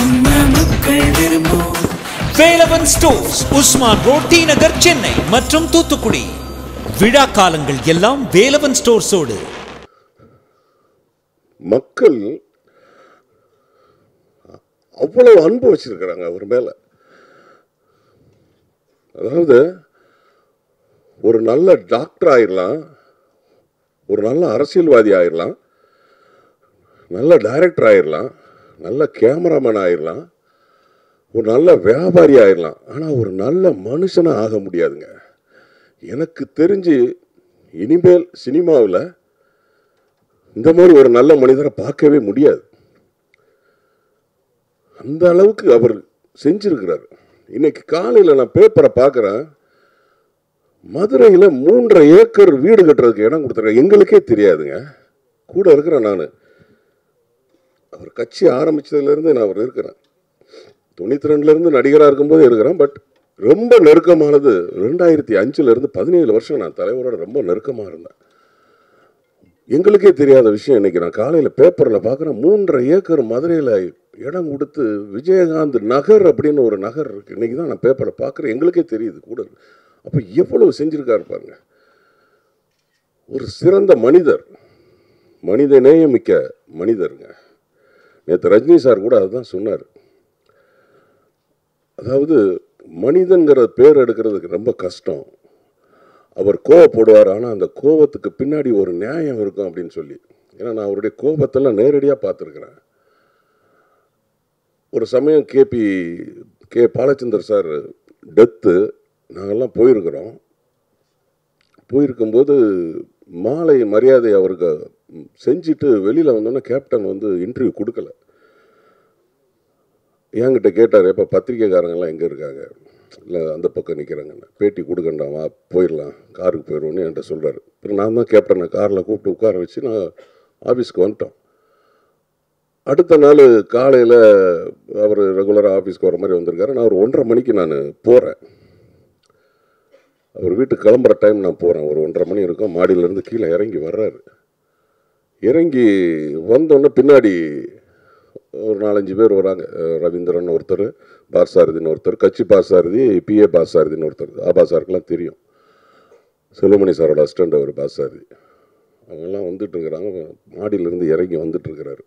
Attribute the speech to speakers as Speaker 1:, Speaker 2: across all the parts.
Speaker 1: Velavan stores, Usman road, T Nagar, Chennai மற்றும் தூத்துக்குடி. விழா காலங்கள் எல்லாம் வேலவன் ஸ்டோர்ஸோடு.
Speaker 2: மக்கள் அவ்வளவு அன்பு வச்சிருக்கிறாங்க அவர் மேல. அதாவது ஒரு நல்ல டாக்டர் ஆயிடலாம், ஒரு நல்ல அரசியல்வாதி ஆயிடலாம், நல்ல டைரக்டர் ஆயிடலாம், நல்ல கேமராமேன் ஆயிடலாம், ஒரு நல்ல வியாபாரி ஆயிடலாம். ஆனால் ஒரு நல்ல மனுஷனாக ஆக முடியாதுங்க. எனக்கு தெரிஞ்சு இனிமேல் சினிமாவில் இந்த மாதிரி ஒரு நல்ல மனிதரை பார்க்கவே முடியாது. அந்த அளவுக்கு அவர் செஞ்சிருக்கிறார். இன்னைக்கு காலையில் நான் பேப்பரை பார்க்குறேன், மதுரையில் 3.5 ஏக்கர் வீடு கட்டுறதுக்கு இடம் கொடுத்துருக்கேன். எங்களுக்கே தெரியாதுங்க, கூட இருக்கிறேன் நான். அவர் கட்சி ஆரம்பித்ததுலேருந்து நான் அவர் இருக்கிறேன். 92லேருந்து நடிகராக இருக்கும்போது இருக்கிறேன். பட் ரொம்ப நெருக்கமானது 2005லேருந்து 17 வருஷம் நான் தலைவரோட ரொம்ப நெருக்கமாக இருந்தேன். எங்களுக்கே தெரியாத விஷயம் இன்னைக்கு நான் காலையில் பேப்பரில் பார்க்குறேன். 3.5 ஏக்கர் மதுரையில் இடம் கொடுத்து விஜயகாந்த் நகர் அப்படின்னு ஒரு நகர் இருக்குது. இன்றைக்கி தான் நான் பேப்பரை பார்க்குறேன், எங்களுக்கே தெரியுது கூட. அப்போ எவ்வளவு செஞ்சுருக்காரு பாருங்க. ஒரு சிறந்த மனிதர், மனித நேயமிக்க மனிதருங்க. நேற்று ரஜினி சார் கூட அதுதான் சொன்னார். அதாவது மனிதன்கிற பேர் எடுக்கிறதுக்கு ரொம்ப கஷ்டம். அவர் கோவப்படுவார், ஆனால் அந்த கோபத்துக்கு பின்னாடி ஒரு நியாயம் இருக்கும் அப்படின்னு சொல்லி. ஏன்னா நான் அவருடைய கோபத்தெல்லாம் நேரடியாக பார்த்துருக்குறேன். ஒரு சமயம் கே பாலச்சந்தர் சார் டெத்து நாங்கள்லாம் போயிருக்கும்போது மாலை மரியாதை அவருக்கு செஞ்சுட்டு வெளியில் வந்தோன்னே கேப்டன் வந்து இன்டர்வியூ கொடுக்கல. என்கிட்ட கேட்டார், எப்போ பத்திரிக்கைக்காரங்கெல்லாம் எங்கே இருக்காங்க, இல்லை அந்த பக்கம் நிற்கிறாங்கன்னு. பேட்டி கொடுக்கண்டாம், வா போயிடலாம், காருக்கு போயிடுவோன்னு என்கிட்ட சொல்கிறாரு. அப்புறம் நான் தான் கேப்டனை காரில் கூப்பிட்டு உட்கார வச்சு நான் ஆஃபீஸ்க்கு வந்துட்டோம். அடுத்த நாள் காலையில் அவர் ரெகுலராக ஆஃபீஸ்க்கு வர மாதிரி வந்திருக்காரு. நான் ஒரு 1:30 மணிக்கு நான் போகிறேன். அவர் வீட்டுக்கு கிளம்புற டைம் நான் போகிறேன். ஒரு 1:30 மணி இருக்கும். மாடியிலேருந்து கீழே இறங்கி வர்றாரு. இறங்கி வந்தோடனே பின்னாடி ஒரு 4-5 பேர் வராங்க. ரவீந்திரன் ஒருத்தர், பார்சாரதின்னு ஒருத்தர், கட்சி பார்சாரதி, PA பார்சாரதின்னு ஒருத்தர். ஆபா சாருக்கெல்லாம் தெரியும். செல்வமணி சாரோட அசிஸ்டண்ட் அவர் பார்சாரதி. அவங்கெல்லாம் வந்துட்டு இருக்கிறாங்க. மாடியிலேருந்து இறங்கி வந்துட்டு இருக்கிறாரு.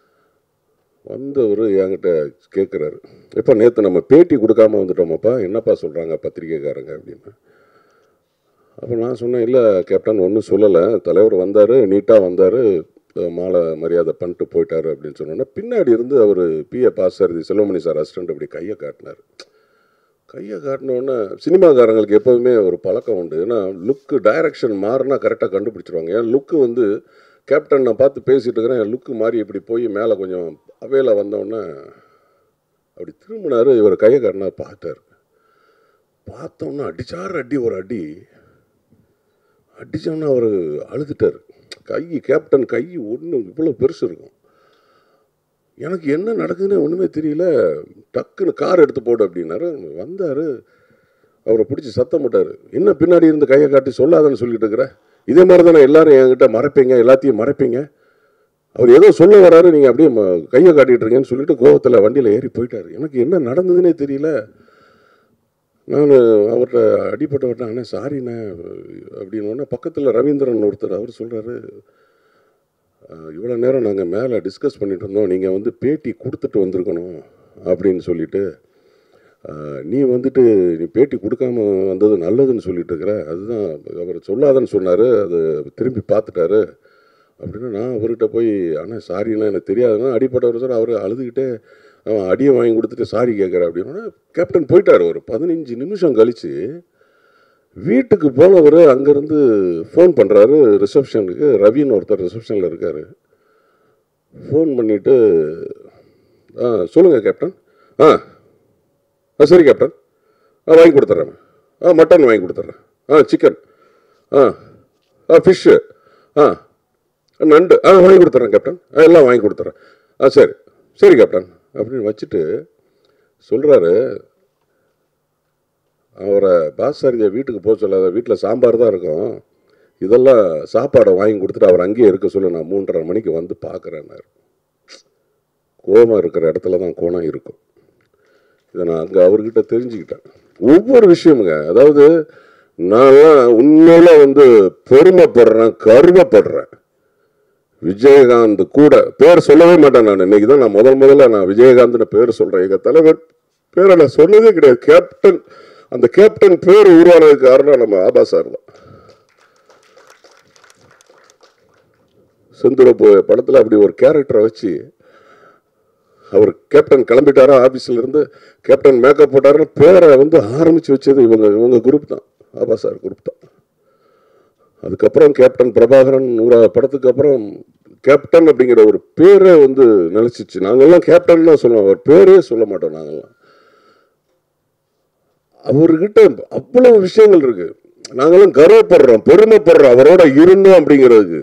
Speaker 2: வந்தவர் என்கிட்ட கேட்குறாரு, எப்போ நேற்று நம்ம பேட்டி கொடுக்காம வந்துட்டோமாப்பா, என்னப்பா சொல்கிறாங்க பத்திரிக்கைக்காரங்க அப்படின்னு. அப்போ நான் சொன்னேன், இல்லை கேப்டன் ஒன்றும் சொல்லலை, தலைவர் வந்தார், நீட்டாக வந்தார், மாலை மரியாதை பண்ணிட்டு போயிட்டாரு அப்படின்னு சொன்னோன்னா, பின்னாடி இருந்து அவர் PA Parthasarathi Selvamani sir assistant அப்படி கையை காட்டினார். கையை காட்டினோன்னே சினிமாக்காரங்களுக்கு எப்போதுமே ஒரு பழக்கம் உண்டு. ஏன்னா லுக்கு டைரக்ஷன் மாறினா கரெக்டாக கண்டுபிடிச்சிருவாங்க. ஏன் லுக்கு வந்து கேப்டன் நான் பார்த்து பேசிகிட்டு இருக்கிறேன், என் லுக்கு மாறி இப்படி போய் மேலே கொஞ்சம் அவையில் வந்தோடனே அப்படி திரும்பினார். இவர் கையை காட்டினார், பார்த்தோன்னா அடி ஒரு அடி அடித்தோன்னா அவர் அழுதுட்டார். கேப்டன் கை ஒன்று இவ்வளோ பெருசு இருக்கும். எனக்கு என்ன நடக்குதுன்னு ஒன்றுமே தெரியல. டக்குன்னு கார் எடுத்து போடு அப்படின்னாரு. வந்தார், அவரை பிடிச்சி சத்தம் போட்டார், என்ன பின்னாடி இருந்து கையை காட்டி சொல்லாதன்னு சொல்லிட்டு இருக்கிற, இதே மாதிரி தானே எல்லாரும் என்கிட்ட மறைப்பீங்க, எல்லாத்தையும் மறைப்பீங்க, அவர் ஏதோ சொல்ல வராரு, நீங்கள் அப்படியே கையை காட்டிகிட்டு இருக்கீங்கன்னு சொல்லிட்டு கோவத்தில் வண்டியில் ஏறி போயிட்டார். எனக்கு என்ன நடந்ததுன்னே தெரியல. நான் அவர்கிட்ட அடிப்பட்டவர்கிட்ட, அண்ணே சாரிண்ணே அப்படின்னோடனே பக்கத்தில் ரவீந்திரன் ஒருத்தர் அவர் சொல்கிறாரு, இவ்வளோ நேரம் நாங்கள் மேலே டிஸ்கஸ் பண்ணிட்டு இருந்தோம், நீங்கள் வந்து பேட்டி கொடுத்துட்டு வந்திருக்கணும் அப்படின்னு சொல்லிட்டு, நீ பேட்டி கொடுக்காம வந்தது நல்லதுன்னு சொல்லிட்டு இருக்கிற, அதுதான் அவர் சொல்லாதன்னு சொன்னார், அது திரும்பி பார்த்துட்டாரு அப்படின்னு. நான் அவர்கிட்ட போய், அண்ணா சாரிண்ணா எனக்கு தெரியாதுன்னா, அடிப்பட்டவர் சார் அவர் அழுதுகிட்டே அவன் அடியை வாங்கி கொடுத்துட்டு சாரி கேட்குற அப்படின்னா கேப்டன் போயிட்டார். ஒரு 15 நிமிஷம் கழித்து வீட்டுக்கு போனவர் அங்கேருந்து ஃபோன் பண்ணுறாரு ரிசப்ஷனுக்கு. ரவின்னு ஒருத்தர் ரிசப்ஷனில் இருக்கார். ஃபோன் பண்ணிவிட்டு, சொல்லுங்கள் கேப்டன். சரி கேப்டன், வாங்கி கொடுத்துட்றேன், மட்டன் வாங்கி கொடுத்துட்றேன், சிக்கன், ஃபிஷ்ஷு, நண்டு வாங்கி கொடுத்துட்றேன் கேப்டன், எல்லாம் வாங்கி கொடுத்துட்றேன், சரி கேப்டன் அப்படின்னு வச்சுட்டு சொல்கிறாரு. அவரை பார்சாரதியை வீட்டுக்கு போக சொல்லாத, வீட்டில் சாம்பார் தான் இருக்கும், இதெல்லாம் சாப்பாடை வாங்கி கொடுத்துட்டு அவர் அங்கேயே இருக்க சொல்ல, நான் 3:30 மணிக்கு வந்து பார்க்குறேன்னாரு. கோபம் இருக்கிற இடத்துல தான் கோணம் இருக்கும். இதை நான் அங்கே அவர்கிட்ட தெரிஞ்சுக்கிட்டேன். ஒவ்வொரு விஷயமுங்க, அதாவது நான்லாம் உண்மையில வந்து பெருமைப்படுறேன், கருவப்படுறேன். விஜயகாந்த் கூட பேர் சொல்லவே மாட்டேன் நான். இன்னைக்கு தான் நான் முதல்ல நான் விஜயகாந்த்னு பேர் சொல்கிறேன். எங்கள் தலைவர் பேரை நான் சொன்னதே கிடையாது. கேப்டன், அந்த கேப்டன் பேர் உருவானதுக்கு காரணம் நம்ம ஆபா சார் தான். செந்துர படத்தில் அப்படி ஒரு கேரக்டரை வச்சு அவர் கேப்டன் கிளம்பிட்டாரா ஆஃபீஸில் இருந்து, கேப்டன் மேக்கப் போட்டாருன்னு பேரை வந்து ஆரம்பித்து வச்சது இவங்க குரூப் தான், ஆபா சார் குரூப் தான். அதுக்கப்புறம் கேப்டன் பிரபாகரன் 100 படத்துக்கு அப்புறம் கேப்டன் அப்படிங்கிற ஒரு பேரே வந்து நினைச்சிச்சு. நாங்கள்லாம் கேப்டன் தான் சொல்லுவோம், அவர் பேரே சொல்ல மாட்டோம். நாங்கள்லாம் அவர்கிட்ட அவ்வளவு விஷயங்கள் இருக்கு. நாங்களாம் கர்வப்படுறோம், பெருமைப்படுறோம் அவரோட இருந்தோம் அப்படிங்கிறதுக்கு.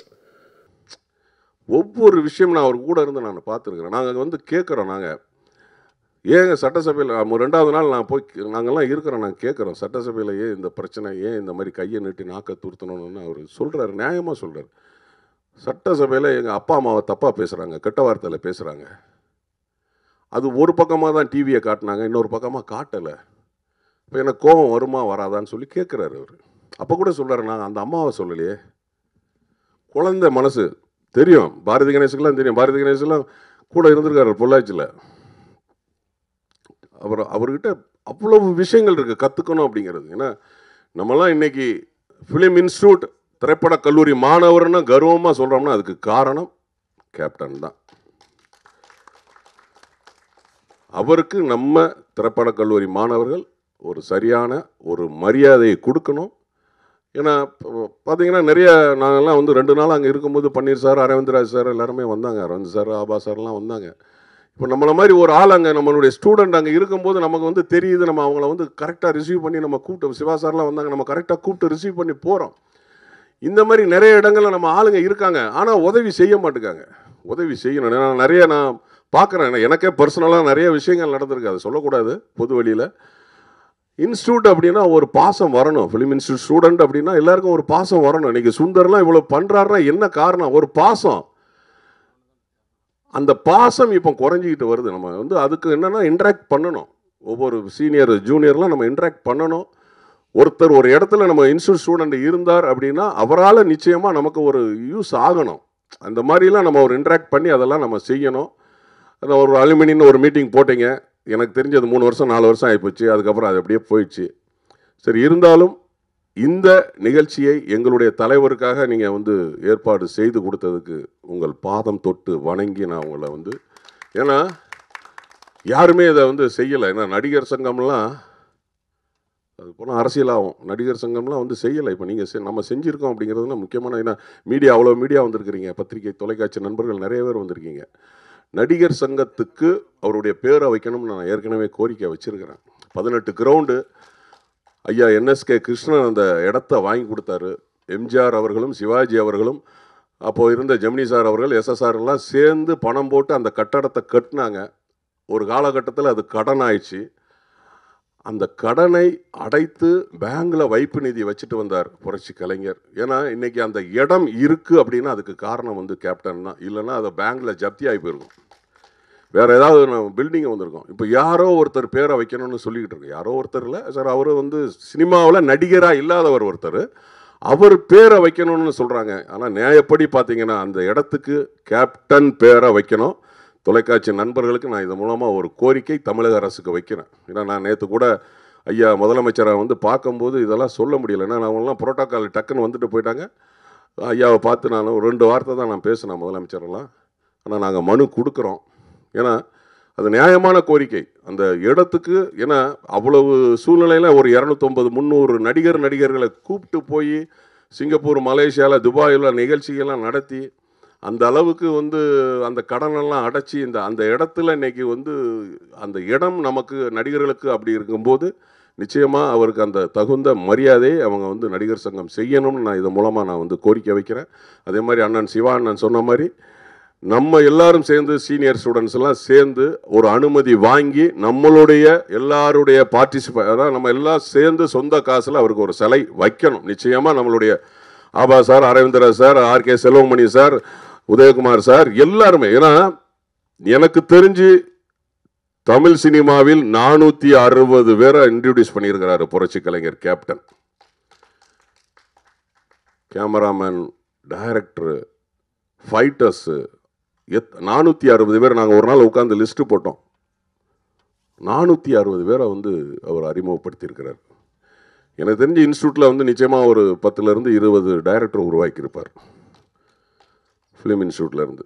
Speaker 2: ஒவ்வொரு விஷயம் நான் அவர் கூட இருந்து நான் பார்த்துருக்குறேன். நாங்கள் வந்து கேட்குறோம், நாங்கள் ஏங்க சட்டசபையில் 2வது நாள் நான் போய் நாங்கள்லாம் இருக்கிறோம், நாங்கள் கேட்குறோம் சட்டசபையில் ஏன் இந்த பிரச்சனை, ஏன் இந்த மாதிரி கையை நீட்டி நாக்க துருத்தணும்னு அவர் சொல்கிறாரு, நியாயமாக சொல்கிறார். சட்டசபையில் எங்கள் அப்பா அம்மாவை தப்பாக பேசுகிறாங்க, கெட்ட வார்த்தையில் பேசுகிறாங்க. அது ஒரு பக்கமாக தான் டிவியை காட்டினாங்க, இன்னொரு பக்கமாக காட்டலை. இப்போ எனக்கு கோபம் வருமா வராதான்னு சொல்லி கேட்குறாரு அவர். அப்போ கூட சொல்கிறாரு, நாங்கள் அந்த அம்மாவை சொல்லலையே, குழந்தை மனசு தெரியும். பாரதி கணேசுக்கெல்லாம் தெரியும், பாரதி கணேசெல்லாம் கூட இருந்திருக்காரு பொள்ளாச்சியில். அப்புறம் அவர்கிட்ட அவ்வளவு விஷயங்கள் இருக்குது கற்றுக்கணும் அப்படிங்கிறது. ஏன்னா நம்மலாம் இன்னைக்கு ஃபிலிம் இன்ஸ்டியூட் திரைப்பட கல்லூரி மாணவர்னு கர்வமாக சொல்கிறோம்னா அதுக்கு காரணம் கேப்டன் தான். அவருக்கு நம்ம திரைப்பட கல்லூரி மாணவர்கள் ஒரு சரியான ஒரு மரியாதையை கொடுக்கணும். ஏன்னா பார்த்தீங்கன்னா நிறைய நாங்கள்லாம் வந்து 2 நாள் அங்கே இருக்கும்போது பன்னீர் சார், அரவிந்த்ராஜ் சார் எல்லாருமே வந்தாங்க, அரவிந்த் சார், ஆபா சார்லாம் வந்தாங்க. இப்போ நம்மளை மாதிரி ஒரு ஆள் அங்கே நம்மளுடைய ஸ்டூடெண்ட் அங்கே இருக்கும்போது நமக்கு வந்து தெரியுது, நம்ம அவங்கள வந்து கரெக்டாக ரிசீவ் பண்ணி நம்ம கூப்பிட்டு, சிவா சார்லாம் வந்தாங்க, நம்ம கரெக்டாக கூப்பிட்டு ரிசீவ் பண்ணி போகிறோம். இந்த மாதிரி நிறைய இடங்களில் நம்ம ஆளுங்க இருக்காங்க, ஆனால் உதவி செய்ய மாட்டேங்காங்க. உதவி செய்யணும். நான் பார்க்குறேன், எனக்கே பர்சனலாக நிறைய விஷயங்கள் நடந்திருக்கு, அதை சொல்லக்கூடாது பொது வழியில். இன்ஸ்டியூட் அப்படின்னா ஒரு பாசம் வரணும். ஃபிலிம் இன்ஸ்டியூட் ஸ்டூடெண்ட் அப்படின்னா எல்லாருக்கும் ஒரு பாசம் வரணும். இன்றைக்கி சுந்தர்லாம் இவ்வளோ பண்ணுறாருன்னா என்ன காரணம்? ஒரு பாசம். அந்த பாசம் இப்போ குறைஞ்சிக்கிட்டு வருது. நம்ம வந்து அதுக்கு என்னென்னா இன்ட்ராக்ட் பண்ணணும். ஒவ்வொரு சீனியர் ஜூனியர்லாம் நம்ம இன்ட்ராக்ட் பண்ணணும். ஒருத்தர் ஒரு இடத்துல நம்ம இன்ஸ்டியூட் ஸ்டூடெண்ட் இருந்தார் அப்படின்னா அவரால் நிச்சயமாக நமக்கு ஒரு யூஸ் ஆகணும். அந்த மாதிரிலாம் நம்ம ஒரு இன்ட்ராக்ட் பண்ணி அதெல்லாம் நம்ம செய்யணும். ஒரு அலுமினின்னு ஒரு மீட்டிங் போட்டிங்க, எனக்கு தெரிஞ்சது 3 வருஷம் 4 வருஷம் ஆகிப்போச்சு. அதுக்கப்புறம் அது அப்படியே போயிடுச்சு. சரி, இருந்தாலும் இந்த நிகழ்ச்சியை எங்களுடைய தலைவருக்காக நீங்கள் வந்து ஏற்பாடு செய்து கொடுத்ததுக்கு உங்கள் பாதம் தொட்டு வணங்கி நான் உங்களை வந்து, ஏன்னா யாருமே இதை வந்து செய்யலை. ஏன்னா நடிகர் சங்கம்லாம் அது போனால் அரசியலாகும், நடிகர் சங்கம்லாம் வந்து செய்யலை. இப்போ நீங்கள் நம்ம செஞ்சுருக்கோம் அப்படிங்கிறதுனா முக்கியமான. ஏன்னா மீடியா, அவ்வளோ மீடியா வந்திருக்கிறீங்க, பத்திரிகை தொலைக்காட்சி நண்பர்கள் நிறைய பேர் வந்திருக்கீங்க. நடிகர் சங்கத்துக்கு அவருடைய பேரை வைக்கணும்னு நான் ஏற்கனவே கோரிக்கை வச்சுருக்கிறேன். 18 கிரவுண்டு ஐயா NSK கிருஷ்ணன் அந்த இடத்த வாங்கி கொடுத்தாரு. எம்ஜிஆர் அவர்களும் சிவாஜி அவர்களும் அப்போது இருந்த ஜெமினி சார் அவர்கள் SSRலாம் சேர்ந்து பணம் போட்டு அந்த கட்டடத்தை கட்டினாங்க. ஒரு காலகட்டத்தில் அது கடன் ஆயிடுச்சு. அந்த கடனை அடைத்து பேங்கில் வைப்பு நிதி வச்சுட்டு வந்தார் புரட்சி கலைஞர். ஏன்னா இன்றைக்கி அந்த இடம் இருக்குது அப்படின்னா அதுக்கு காரணம் வந்து கேப்டன் தான். இல்லைன்னா அதை பேங்கில் ஜப்தி ஆகி போயிருக்கும், வேறு ஏதாவது நம்ம பில்டிங்கை வந்திருக்கோம். இப்போ யாரோ ஒருத்தர் பேரை வைக்கணும்னு சொல்லிக்கிட்டு இருக்கு. யாரோ ஒருத்தர் இல்லை சார், அவர் வந்து சினிமாவில் நடிகராக இல்லாதவர் ஒருத்தர், அவர் பேரை வைக்கணும்னு சொல்கிறாங்க. ஆனால் நியாயப்படி பார்த்தீங்கன்னா அந்த இடத்துக்கு கேப்டன் பேரை வைக்கணும். தொலைக்காட்சி நண்பர்களுக்கு நான் இது மூலமாக ஒரு கோரிக்கை தமிழக அரசுக்கு வைக்கிறேன். ஏன்னா நான் நேற்று கூட ஐயா முதலமைச்சரை வந்து பார்க்கும்போது இதெல்லாம் சொல்ல முடியல. ஏன்னா அவங்களாம் புரோட்டோக்கால் டக்குன்னு வந்துட்டு போயிட்டாங்க. ஐயாவை பார்த்து நான் ஒரு 2 வார்த்தை தான் நான் பேசினேன் முதலமைச்சரெல்லாம். ஆனால் நாங்கள் மனு கொடுக்குறோம். ஏன்னா அது நியாயமான கோரிக்கை அந்த இடத்துக்கு. ஏன்னா அவ்வளவு சூழ்நிலையில் ஒரு 250-300 நடிகர்களை கூப்பிட்டு போய் சிங்கப்பூர், மலேசியாவில், துபாயில் நிகழ்ச்சிகள்லாம் நடத்தி அந்த அளவுக்கு வந்து அந்த கடனெல்லாம் அடைச்சி அந்த இடத்துல இன்றைக்கி வந்து அந்த இடம் நமக்கு நடிகர்களுக்கு அப்படி இருக்கும்போது நிச்சயமாக அவருக்கு அந்த தகுந்த மரியாதையை அவங்க வந்து நடிகர் சங்கம் செய்யணும்னு நான் இது மூலமாக நான் வந்து கோரிக்கை வைக்கிறேன். அதே மாதிரி அண்ணன் சிவா அண்ணன் சொன்ன மாதிரி நம்ம எல்லாரும் சேர்ந்து சீனியர் ஸ்டூடெண்ட்ஸ் எல்லாம் சேர்ந்து ஒரு அனுமதி வாங்கி நம்மளுடைய எல்லாருடைய அதாவது நம்ம எல்லாம் சேர்ந்து சொந்த காசில் அவருக்கு ஒரு சிலை வைக்கணும். நிச்சயமாக நம்மளுடைய Aaba sir, Aravindraj sir, RK Selvamani sir, Udayakumar sir எல்லாருமே. ஏன்னா எனக்கு தெரிஞ்சு தமிழ் சினிமாவில் 460 பேரை இன்ட்ரோடியூஸ் பண்ணியிருக்கிறாரு புரட்சி கலைஞர் கேப்டன். கேமராமேன், டைரக்டரு, ஃபைட்டர்ஸு 460 பேர். நாங்கள் ஒரு நாள் உட்காந்து லிஸ்ட்டு போட்டோம். 460 பேரை வந்து அவர் அறிமுகப்படுத்தியிருக்கிறார். எனக்கு தெரிஞ்ச இன்ஸ்டியூட்டில் வந்து நிச்சயமாக ஒரு 10 to 20 டைரக்டர் உருவாக்கியிருப்பார் ஃபிலிம் இன்ஸ்டியூட்லேருந்து.